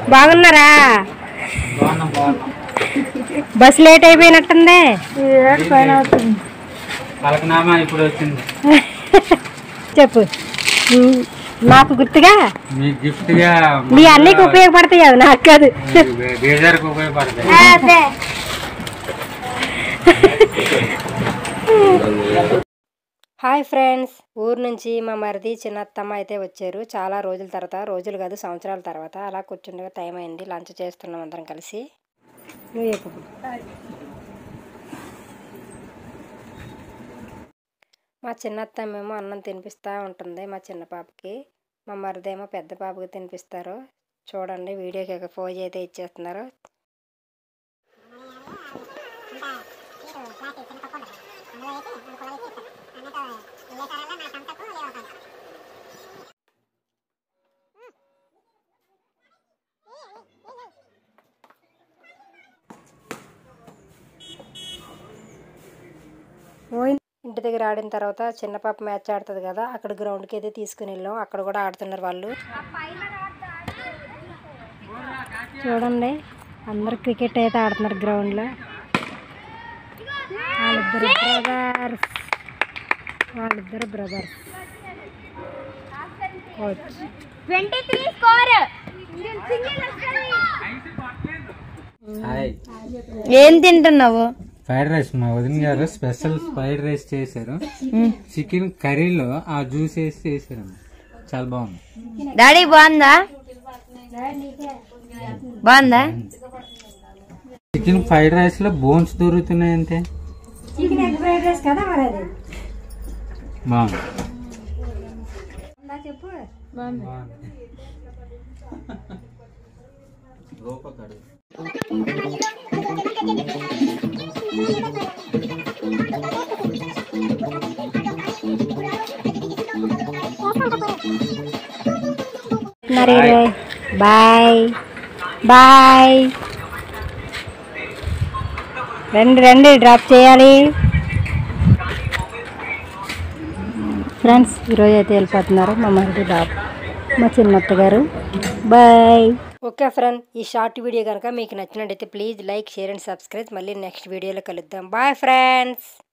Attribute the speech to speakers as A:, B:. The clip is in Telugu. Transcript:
A: బాగున్నారా? బస్ లేట్ అయిపోయినట్టుంది. చెప్పు. నాకు గుర్తుగా మీ అన్నికి ఉపయోగపడతాయి. అది నాకు కాదు. హాయ్ ఫ్రెండ్స్, ఊరు నుంచి మా మరిది చిన్నత్తమ్మ అయితే వచ్చారు. చాలా రోజుల తర్వాత, రోజులు కాదు సంవత్సరాల తర్వాత. అలా కూర్చుండగా టైం అయింది. లంచ్ చేస్తున్నాం అందరం కలిసి. నువ్వు చెప్పు. మా చిన్నత్తమ్మ ఏమో అన్నం తినిపిస్తూ ఉంటుంది మా చిన్న పాపకి. మా మరిదేమో పెద్ద పాపకి తినిపిస్తారు. చూడండి, వీడియోకి ఫోజ్ అయితే ఇచ్చేస్తున్నారు. ఇంటి దగ్గర ఆడిన తర్వాత చిన్న పాప మ్యాచ్ ఆడుతుంది కదా, అక్కడ గ్రౌండ్కి అయితే తీసుకుని వెళ్ళాం. అక్కడ కూడా ఆడుతున్నారు వాళ్ళు. చూడండి, అందరు క్రికెట్ అయితే ఆడుతున్నారు గ్రౌండ్లో. వాళ్ళిద్దరు బ్రదర్స్.
B: ఏం తింటున్నావు?
C: Fried rice. మా వదిన గారు స్పెషల్ ఫ్రైడ్ రైస్ చేశారు. చికెన్ కర్రీలో ఆ జ్యూస్ వేసి చేశారు. చాలా బాగుంది.
B: డాడీ బాగుందా? బాగుందా?
C: చికెన్ ఫ్రైడ్ రైస్ లో బోన్స్ దొరుకుతున్నాయి అంతే. బాగుంది.
A: Bye bye. రండి రండి, డ్రాప్ చేయాలి. ఫ్రెండ్స్, ఈరోజు అయితే వెళ్ళిపోతున్నారు మా మరిది డ్రాప్, మా చిన్నత్త గారు. బాయ్. ఓకే ఫ్రెండ్, ఈ షార్ట్ వీడియో కనుక మీకు నచ్చినట్టయితే please like, share and subscribe. మళ్ళీ నెక్స్ట్ వీడియోలో కలుద్దాం. Bye friends.